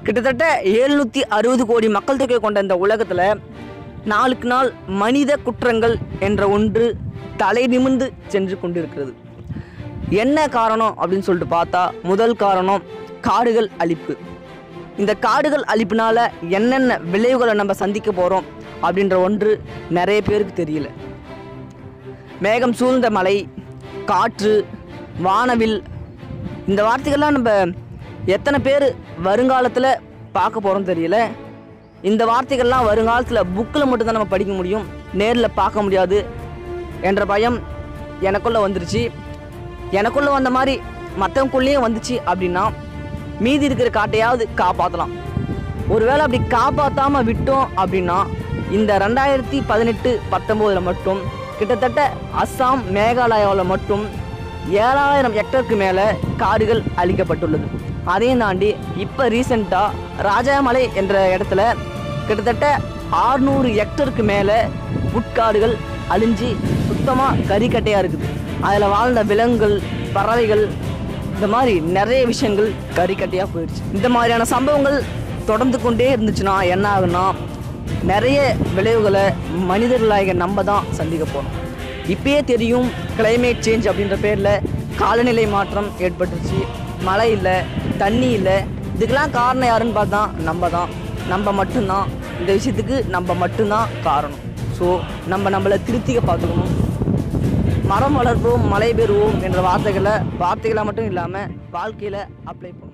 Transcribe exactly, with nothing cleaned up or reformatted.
கிட்டத்தட்ட எழுநூற்றி அறுபது கோடி மக்கள் தொகை கொண்ட இந்த உலகத்தில் நாளுக்கு நாள் மனித குற்றங்கள் என்ற ஒன்று தலை நிமிர்ந்து சென்று கொண்டிருக்கிறது. என்ன காரணம் அப்படின்னு சொல்லிட்டு பார்த்தா, முதல் காரணம் காடுகள் அழிப்பு. இந்த காடுகள் அழிப்பினால என்னென்ன விளைவுகளை நம்ம சந்திக்க போகிறோம் அப்படின்ற ஒன்று நிறைய பேருக்கு தெரியல. மேகம் சூழ்ந்த மலை, காற்று, வானவில், இந்த வார்த்தைகள்லாம் நம்ம எத்தனை பேர் வருங்காலத்தில் பார்க்க போகிறோம் தெரியல. இந்த வார்த்தைகள்லாம் வருங்காலத்தில் புக்கில் மட்டும்தான் நம்ம படிக்க முடியும், நேரில் பார்க்க முடியாது என்ற பயம் எனக்குள்ளே வந்துருச்சு. எனக்குள்ளே வந்த மாதிரி மற்றவங்களுக்குள்ளேயும் வந்துச்சு அப்படின்னா மீதி இருக்கிற காட்டையாவது காப்பாற்றலாம். ஒருவேளை அப்படி காப்பாற்றாமல் விட்டோம் அப்படின்னா இந்த ரெண்டாயிரத்தி பதினெட்டு பத்தொம்போதில் மட்டும் கிட்டத்தட்ட அஸ்ஸாம், மேகாலயாவில் மட்டும் ஏழாயிரம் ஹெக்டருக்கு மேலே காடுகள் அழிக்கப்பட்டுள்ளது. அதையும் தாண்டி இப்போ ரீசெண்டாக ராஜாமலை என்ற இடத்துல கிட்டத்தட்ட ஆறுநூறு ஹெக்டருக்கு மேலே உட்காடுகள் அழிஞ்சி சுத்தமாக கறிக்கட்டையாக இருக்குது. அதில் வாழ்ந்த விலங்குகள், பறவைகள், இந்த மாதிரி நிறைய விஷயங்கள் கறிக்கட்டையாக போயிடுச்சு. இந்த மாதிரியான சம்பவங்கள் தொடர்ந்து கொண்டே இருந்துச்சுன்னா என்ன ஆகுன்னா, நிறைய விளைவுகளை மனிதர்களாக நம்ம தான் சந்திக்க போகிறோம். இப்பயே தெரியும், கிளைமேட் சேஞ்ச் அப்படின்ற பேரில் காலநிலை மாற்றம் ஏற்பட்டுருச்சு. மழை இல்லை, தண்ணி இல்லை. இதுக்கெல்லாம் காரணம் யாருன்னு பார்த்தா நம்ம தான். நம்ம மட்டும்தான் இந்த விஷயத்துக்கு நம்ம மட்டும்தான் காரணம். ஸோ நம்ம நம்மளை திருத்திக்க பார்த்துக்கணும். மரம் வளர்ப்போம், மழை பெறுவோம் என்ற வார்த்தைகளை வார்த்தைகளாக மட்டும் இல்லாமல் வாழ்க்கையில் அப்ளை பண்ணணும்.